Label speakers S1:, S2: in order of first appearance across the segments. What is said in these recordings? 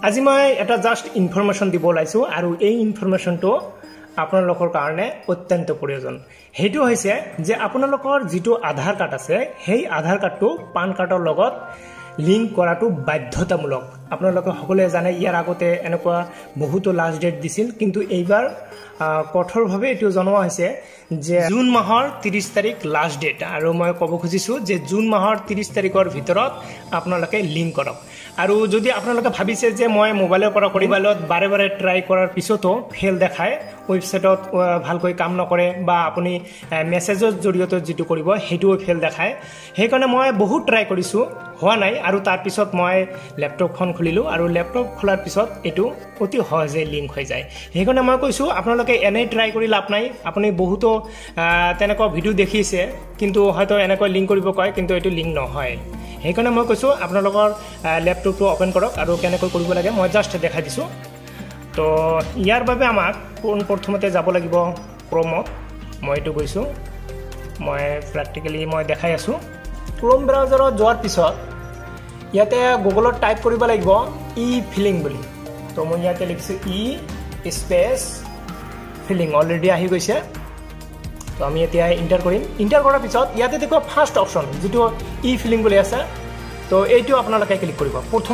S1: আজি মই এটা জাস্ট ইনফরমেশন দিব লাইছো আৰু এই ইনফরমেশনটো আপোনালোকৰ কাৰণে অত্যন্ত প্ৰয়োজন হেতু হৈছে যে আপোনালোকৰ যেটো আধাৰ কাৰ্ড আছে সেই আধাৰ কাৰ্ডটো পান কাৰ্ডৰ লগত লিংক কৰাটো বাধ্যতামূলক আপোনালোকে সকলোৱে জানে ইয়াৰ আগতে এনেকুৱা বহুতো লাষ্ট ডেট দিছিল কিন্তু এইবাৰ কঠোৰভাৱে এটো জনোৱা হৈছে যে জুন মাহৰ 30 তাৰিখ লাষ্ট ডেট আৰু মই ক'ব খুজিছো যে জুন মাহৰ 30 তাৰিখৰ ভিতৰত আপোনালোকে লিংক কৰক আৰু যদি আপোনালোকে ভাবিছে যে মই মোবাইলৰ পৰা কৰিবালত বাৰে বাৰে ট্ৰাই কৰাৰ পিছতো ফেল দেখায় ওয়েবসাইটত ভালকৈ কাম নকৰে বা আপুনি মেসেজৰ জৰিয়তে যেটো কৰিব হেটো ফেল দেখায় হেকাৰণে মই বহুত ট্ৰাই কৰিছো হোৱা নাই আৰু তাৰ পিছত মই ল্যাপটপখন খুলিলো আৰু ল্যাপটপ খোলাৰ পিছত এটো অতি সহজে লিংক হৈ যায় হেকাৰণে মই কৈছো আপোনালোকে এনে ট্ৰাই কৰি লাভ নাই আপুনি বহুতো তেনেকুৱা ভিডিও দেখিছে কিন্তু হয়তো এনেকৈ লিংক কৰিব কয় কিন্তু এটো লিংক নহয় হেকাৰণে মই কৈছো আপোনালোকৰ ল্যাপটপটো ওপেন কৰক আৰু কেনেকৈ কৰিব লাগে মই জাস্ট দেখাই দিছো তো ইয়াৰ বাবে আমাক প্ৰথমতে যাব লাগিব ক্ৰোমত মই এটো গৈছো মই প্ৰ্যাকটিক্যালি মই দেখাই আছো ক্ৰোম ব্ৰাউজাৰত যোৱাৰ পিছত ইয়াতে গুগলত টাইপ কৰিব লাগিব ই ফিলিং বুলি তো মই ইয়াতে লিখিছো ই স্পেস ফিলিং অলৰেডি আহি গৈছে তো আমি এতিয়া এন্টাৰ কৰিম এন্টাৰ কৰাৰ পিছত ইয়াতে দেখো ফাৰ্স্ট অপচন যেটো ই ফিলিং বুলি আছে তো এইটো আপোনালোকে ক্লিক কৰিব প্ৰথম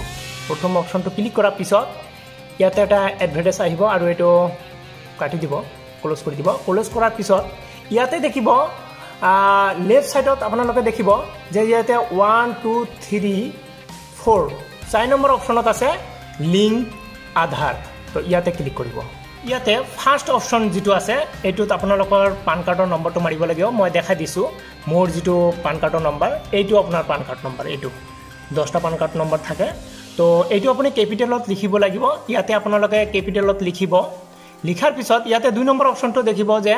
S1: অপচনটো ক্লিক কৰাৰ পিছত ইয়াতে এটা এডভাৰটাইজ আহিব আৰু এটো কাটি দিব ক্লোজ কৰি দিব ক্লোজ কৰাৰ পিছত ইয়াতে দেখিব লেফট সাইডত আপোনালোকে দেখিব যে ইয়াতে 1 2 3 4 4 নম্বৰ অপচনত আছে লিংক আধাৰ তো ইয়াতে ক্লিক কৰিব ইয়াতে ফাৰ্স্ট অপচন যেটো আছে এটোত আপোনালোকৰ পান কাৰ্ডৰ নম্বৰটো মাৰিব লাগিব মই দেখাই দিছো মোৰ যেটো পান কাৰ্ডৰ নম্বৰ এইটো আপোনাৰ পান কাৰ্ড নম্বৰ এইটো 10টা পান কাৰ্ড নম্বৰ থাকে তো এইটো আপুনি ক্যাপিটেলত লিখিব লাগিব ইয়াতে আপোনালোকে ক্যাপিটেলত লিখিব লিখাৰ পিছত ইয়াতে 2 নম্বৰ অপচনটো দেখিব যে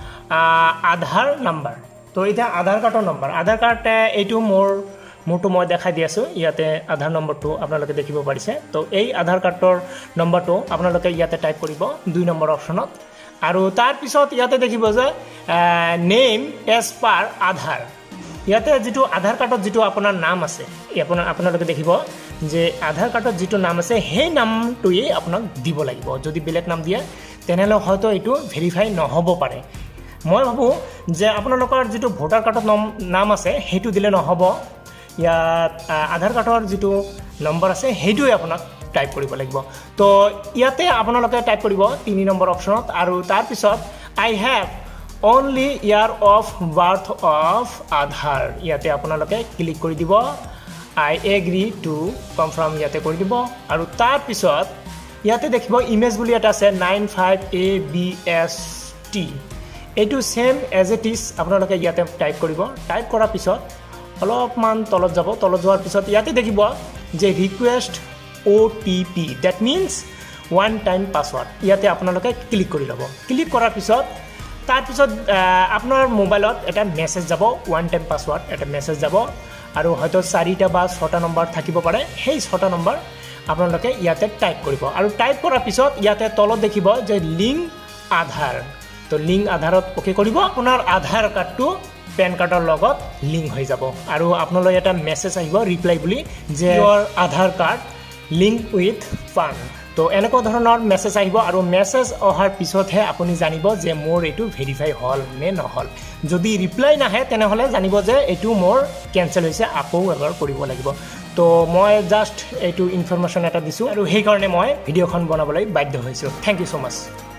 S1: আধাৰ নম্বৰ তো এটা আধাৰ কাৰ্ডৰ নম্বৰ আধাৰ কাৰ্ড এইটো মোৰটো মই দেখাই দি আছো ইয়াতে আধাৰ নম্বৰটো আপোনালোকে দেখিব পাৰিছে তো এই আধাৰ কাৰ্ডৰ নম্বৰটো আপোনালোকে ইয়াতে টাইপ কৰিব 2 নম্বৰ অপচনত আৰু তাৰ পিছত ইয়াতে দেখিব যে নেম এজ পাৰ আধাৰ ইয়াতে যেটো আধাৰ কাৰ্ডত যেটো আপোনাৰ নাম আছে আপোনালোকে দেখিব যে আধাৰ কাৰ্ডত যেটো নাম আছে সেই নামটোই আপোনাক দিব লাগিব যদি বেলেগ নাম দিয়ে তেনেহলে হয়তো এটো ভেৰিফাই নহব পাৰে মই ভাবো যে আপোনালোকৰ যেটো ভোটাৰ কাৰ্ডত নাম আছে হেতু দিলে নহব ইয়াত আধাৰ কাৰ্ডৰ যেটো নম্বৰ আছে হেতুই আপোনাক টাইপ কৰিব লাগিব তো ইয়াতে আপোনালোকে টাইপ কৰিব 3 নম্বৰ অপচনত আৰু তাৰ পিছত I have only year of birth of Aadhaar ইয়াতে আপোনালোকে ক্লিক কৰি দিব I agree to confirm ইয়াতে কৰি দিব আৰু তাৰ পিছত ইয়াতে দেখিব ইমেজ বুলি এটা আছে 95ABST এটো সেম এজ ইট ইজ আপোনালোকে ইয়াতে টাইপ কৰিব টাইপ কৰাৰ পিছত অলপমান তলত যাব তলত যোৱাৰ পিছত ইয়াতে দেখিব যে request OTP that means one time password ইয়াতে আপোনালোকে ক্লিক কৰি লব ক্লিক কৰাৰ পিছত তাৰ পিছত আপোনাৰ মোবাইলত এটা মেসেজ যাব ওয়ান টাইম পাসওয়ার্ড এটা মেসেজ যাব আৰু হয়তো 4টা বা 6টা নম্বৰ থাকিব পাৰে সেই 6টা নম্বৰ আপোনালোকে ইয়াতে টাইপ কৰিব আৰু টাইপ কৰাৰ পিছত ইয়াতে তলত দেখিব যে লিংক আধাৰ তো লিংক আধাৰত ওকে কৰিব আপোনাৰ আধাৰ কাৰ্ডটো পেন কাৰ্ডৰ লগত লিংক হৈ যাব আৰু আপোনালৈ এটা মেসেজ আহিব ৰিপ্লাই বুলি যে your Aadhaar card link with PAN তো এনেকুৱা ধৰণৰ মেসেজ আহিব আৰু মেসেজ অহাৰ পিছতহে আপুনি জানিব যে মোৰ এটো ভেৰিফাই হল নে নহল যদি ৰিপ্লাই নাহে তেনেহলে জানিব যে এটো মোৰ কেনসেল হৈছে আকৌ এবাৰ কৰিব লাগিব তো মই জাস্ট এটো ইনফৰমেশন এটা দিছো আৰু সেই কাৰণে মই ভিডিওখন বনাবলৈ বাধ্য হৈছো থ্যাংক ইউ সো মাচ